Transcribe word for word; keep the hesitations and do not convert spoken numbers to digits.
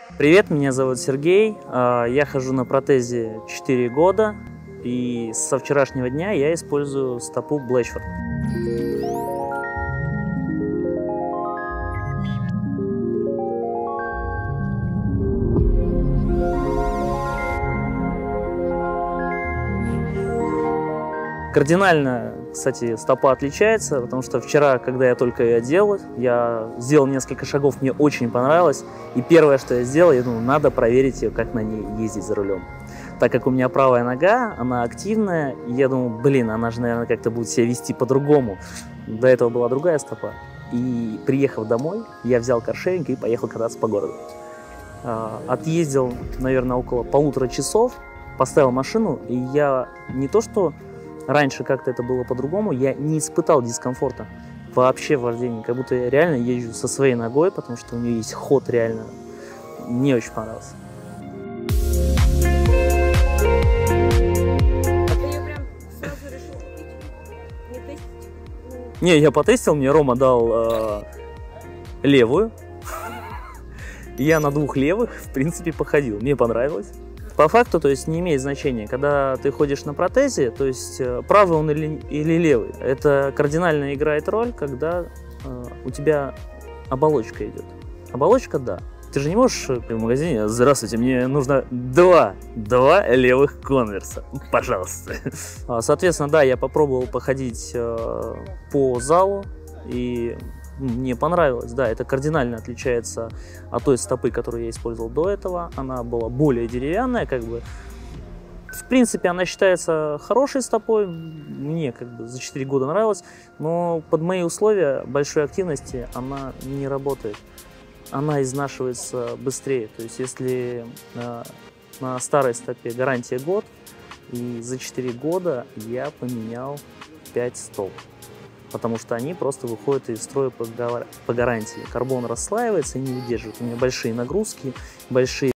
Привет, меня зовут Сергей, я хожу на протезе четыре года, и со вчерашнего дня я использую стопу Блэчфорд. Кардинально, кстати, стопа отличается, потому что вчера, когда я только ее делал, я сделал несколько шагов, мне очень понравилось. И первое, что я сделал, я думал, надо проверить ее, как на ней ездить за рулем. Так как у меня правая нога, она активная, и я думал, блин, она же, наверное, как-то будет себя вести по-другому. До этого была другая стопа. И приехав домой, я взял каршеринг и поехал кататься по городу. Отъездил, наверное, около полутора часов, поставил машину, и я не то что... Раньше как-то это было по-другому, я не испытал дискомфорта вообще в вождении, как будто я реально езжу со своей ногой, потому что у нее есть ход реально. Мне очень понравился. А ты ее прям сразу решил купить? Не тестить? Не, я потестил, мне Рома дал э, левую. Я на двух левых, в принципе, походил, мне понравилось. По факту, то есть не имеет значения, когда ты ходишь на протезе, то есть правый он или, или левый, это кардинально играет роль, когда э, у тебя оболочка идет. Оболочка, да. Ты же не можешь в магазине, здравствуйте, мне нужно два, два левых конверса, пожалуйста. Соответственно, да, я попробовал походить э, по залу, и мне понравилось, да, это кардинально отличается от той стопы, которую я использовал до этого. Она была более деревянная, как бы. В принципе, она считается хорошей стопой, мне как бы за четыре года нравилась, но под мои условия большой активности она не работает. Она изнашивается быстрее, то есть если э, на старой стопе гарантия год, и за четыре года я поменял пять стоп. Потому что они просто выходят из строя по гарантии. Карбон расслаивается и не выдерживает. У меня большие нагрузки, большие